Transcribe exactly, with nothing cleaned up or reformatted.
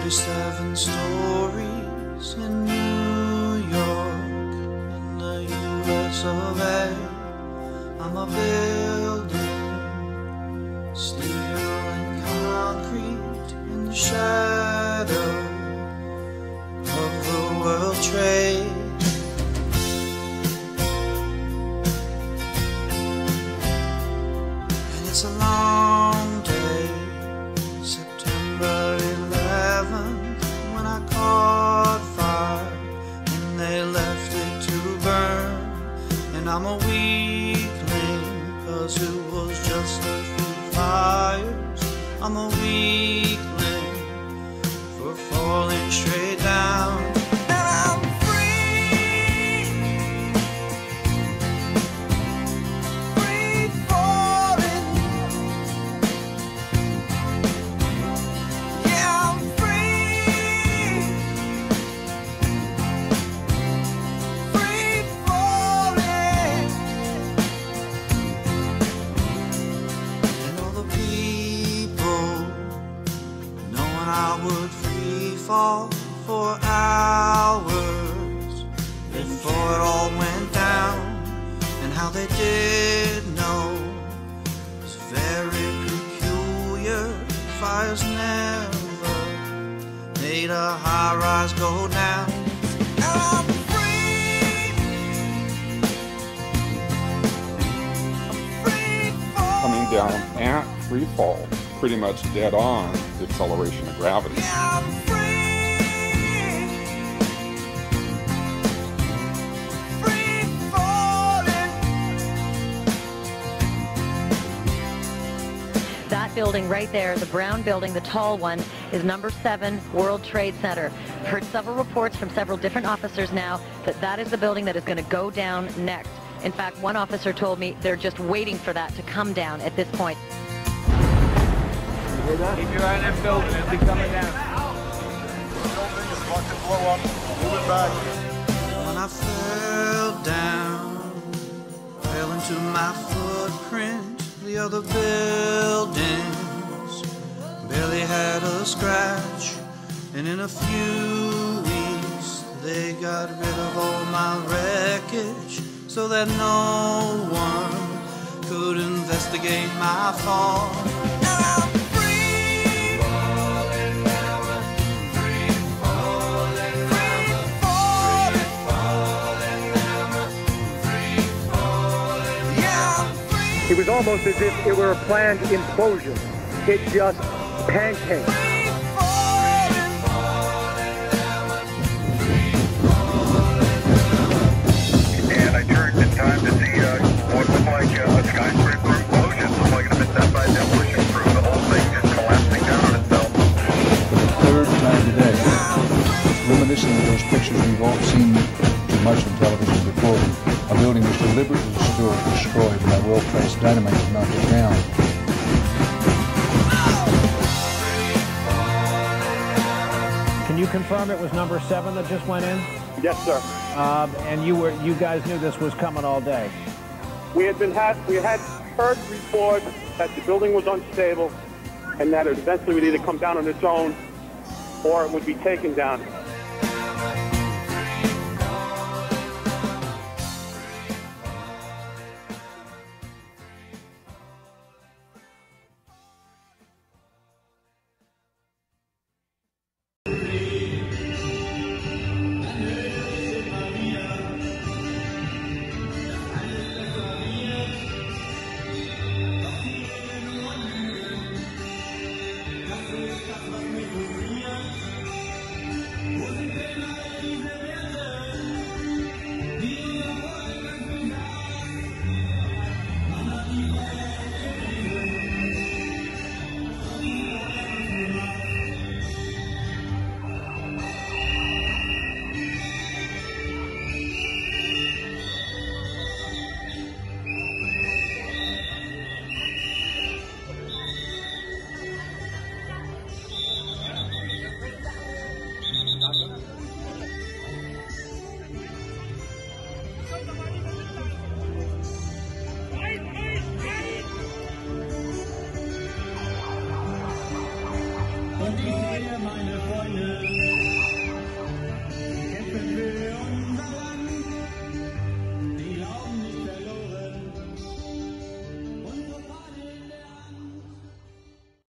twenty-seven stories in New York, in the U S of A. I'm a building, steel and concrete, in the shadow of the World Trade. And it's a long day, September eleventh, when I caught fire and they left it to burn. And I'm a weakling, cause it was just a few fires. I'm a weakling for falling straight down. And I'm free, free falling. Yeah, I'm free, free falling. And all the people knowing I would free fall for hours before it all went down, and how they did know it's very peculiar. Fires never made a high rise go down. And I'm free, I'm free falling. Coming down at free fall, pretty much dead on the acceleration of gravity. Yeah, I'm free, free falling. That building right there, the brown building, the tall one, is number seven World Trade Center. I've heard several reports from several different officers now that that is the building that is going to go down next. In fact, one officer told me they're just waiting for that to come down at this point. Keep your eye on that building, it'll be coming down. When I fell down, fell into my footprint, the other buildings barely had a scratch. And in a few weeks, they got rid of all my wreckage, so that no one could investigate my fall. And I'm free, free falling, yeah, I'm free. It was almost as if it were a planned implosion. It just pancaked. And I turned in time to see uh, what looked like uh, a skyscraper implosion. Looked like it had been done by a demolition crew. The whole thing just collapsing down on itself. Third time today, reminiscent of those pictures we've all seen too much on television before. A building was deliberately destroyed, destroyed by well-placed dynamite to knock it down. Can you confirm it was number seven that just went in? Yes, sir. Um, and you were, you guys knew this was coming all day. We had been had we had heard reports that the building was unstable, and that it eventually would either come down on its own, or it would be taken down. und ich sehe meine Freunde.